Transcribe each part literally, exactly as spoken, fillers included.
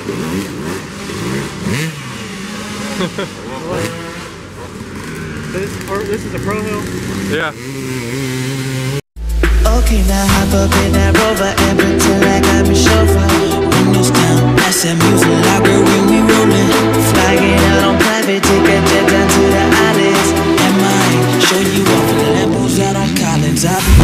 this, or, this is a pro hill? Yeah. Okay, now hop up in that Rover and pretend like I'm a chauffeur. Windows down, that's that music loud, girl, when we rollin'. Flying out on private, take a jet down to the islands. And mine, show you off the Lambos out on Collins. I'll be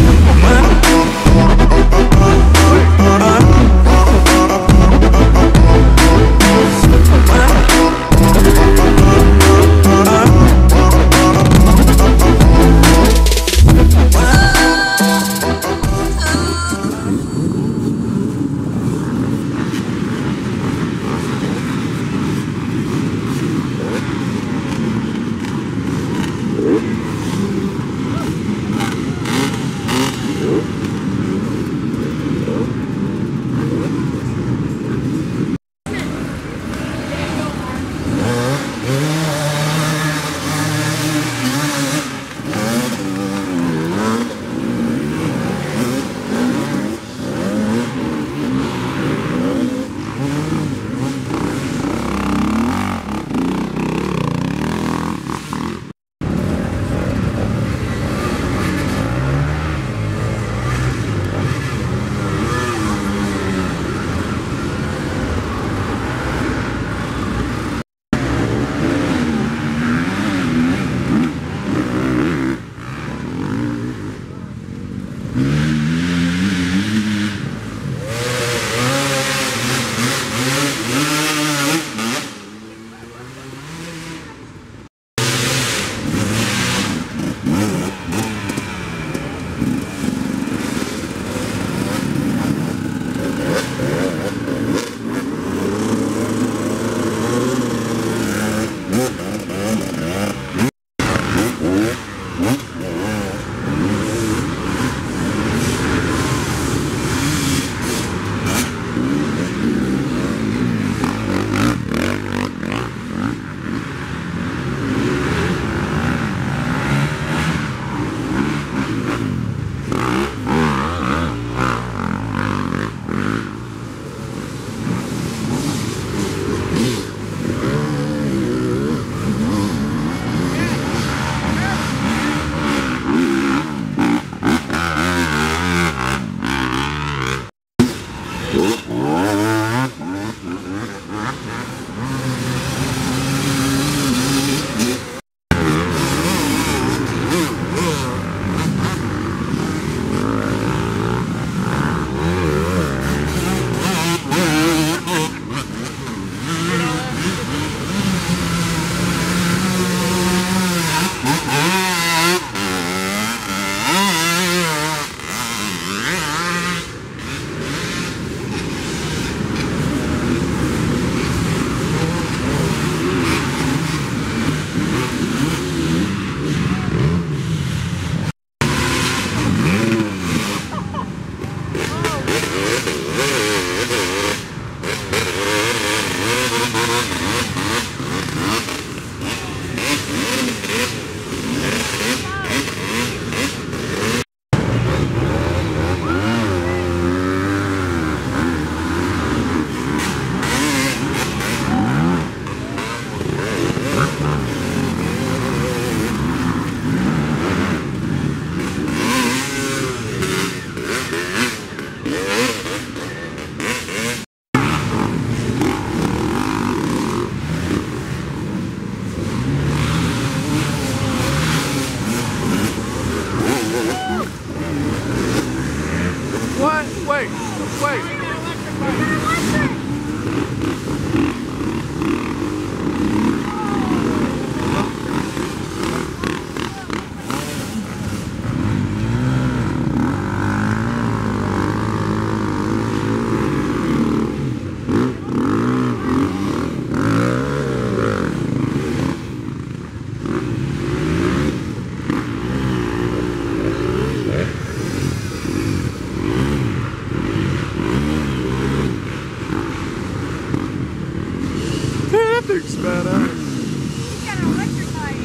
thing's badass. He's got an electric bike.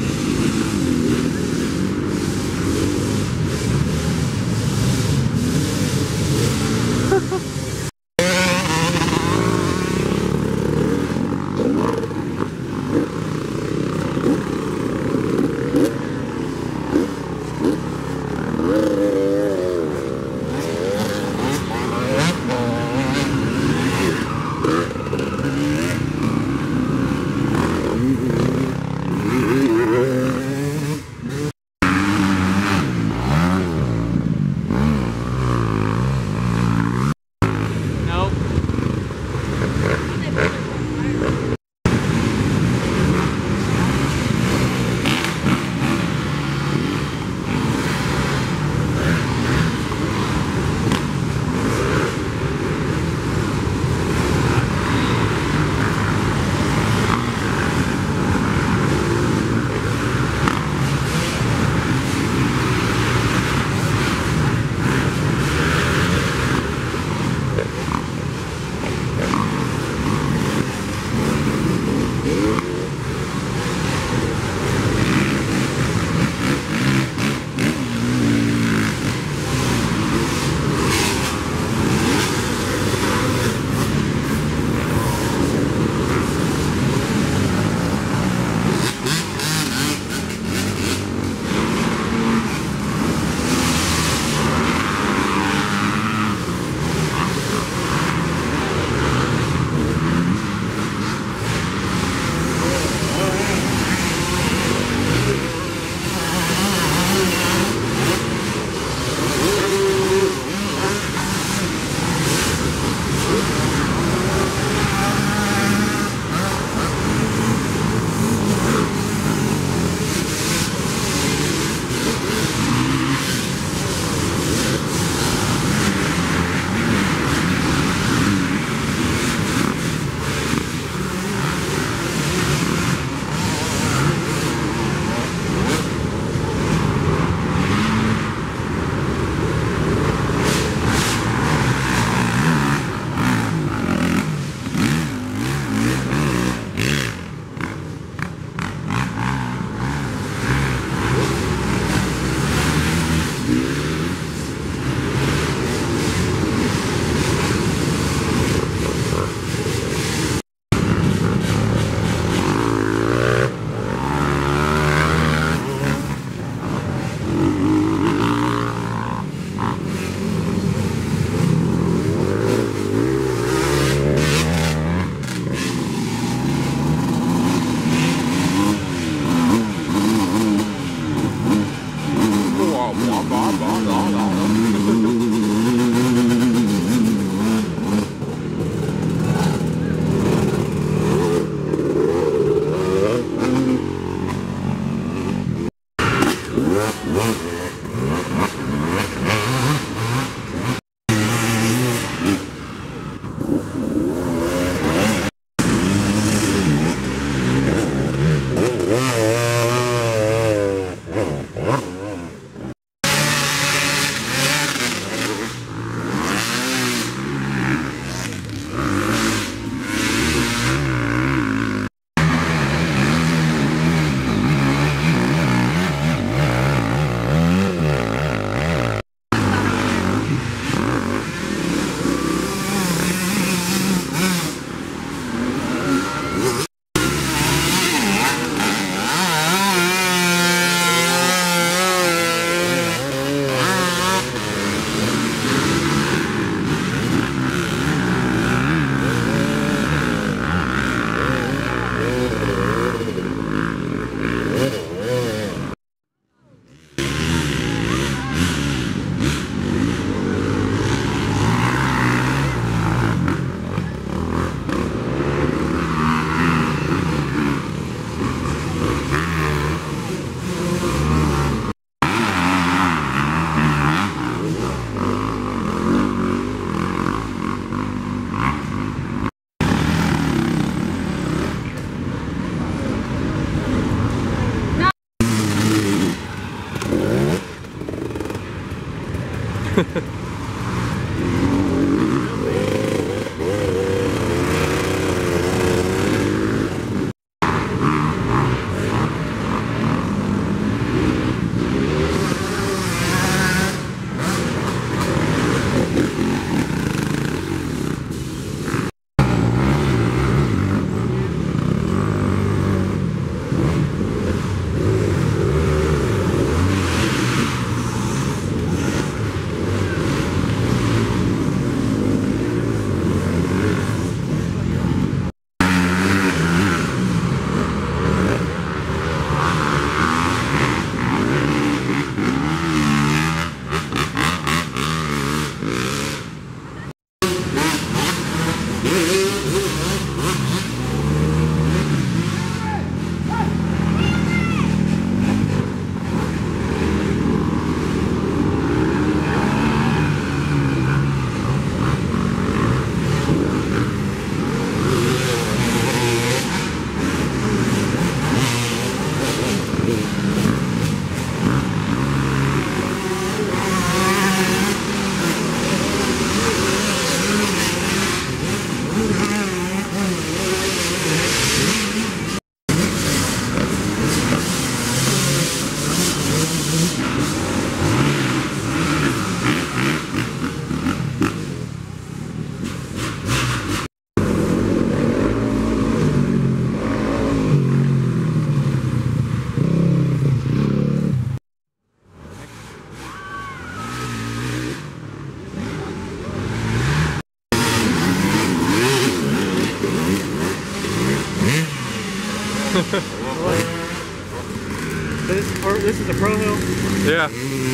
this, or this is a pro hill? Yeah.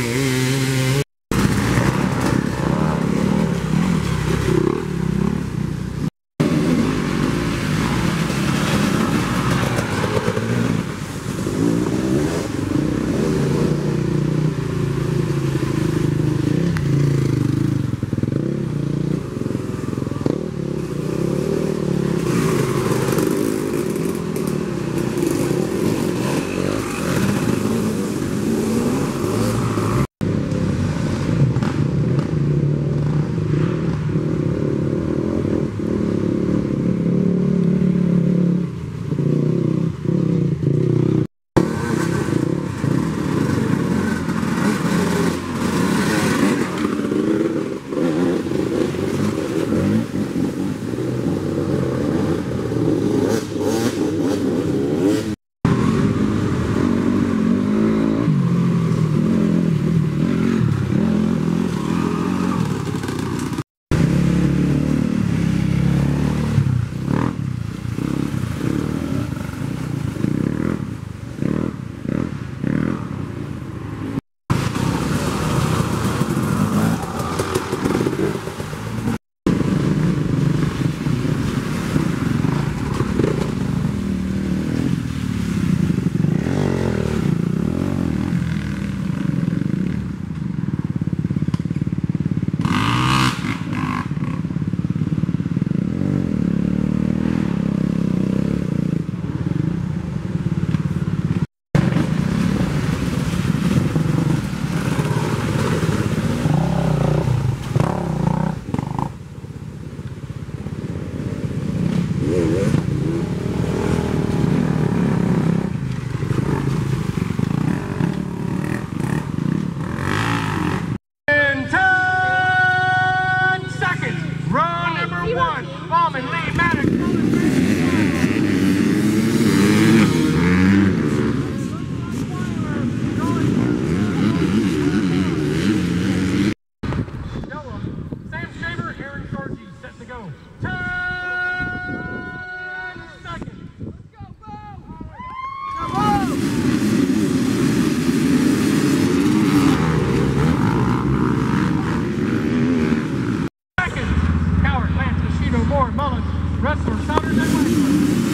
Mullins, wrestler, Southern and Westfield.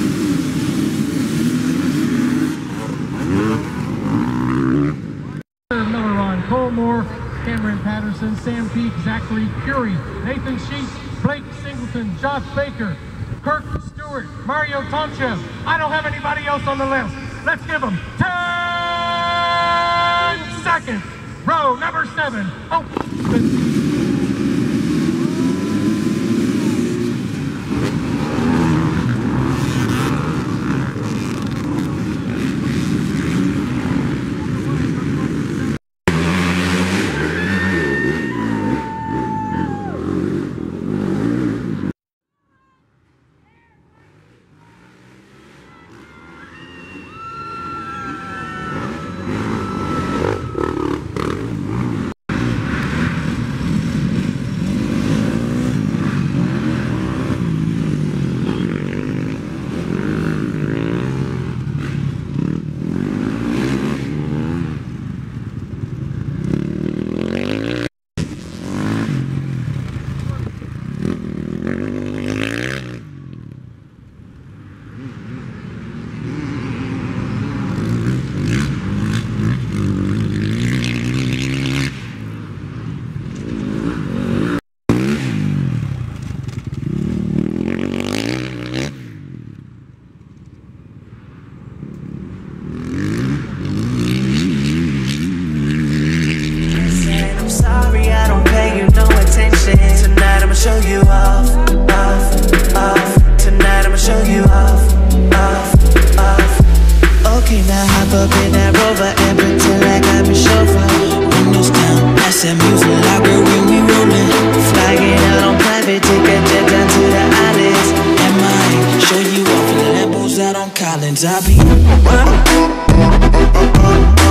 Miller on Colmore, Cameron Patterson, Sam Peak, Zachary Curie, Nathan Sheets, Blake Singleton, Josh Baker, Kirk Stewart, Mario Tonchev. I don't have anybody else on the list. Let's give them ten seconds. Row number seven. Oh. Show you off, off, off. Tonight I'ma show you off, off, off. Okay, now hop up in that Rover and pretend like I'm a chauffeur. Windows down, I said music locker when we rollin'. Flying out on private, take a jet down to the islands. And might show you off in the Lambos out on Collins. I'll be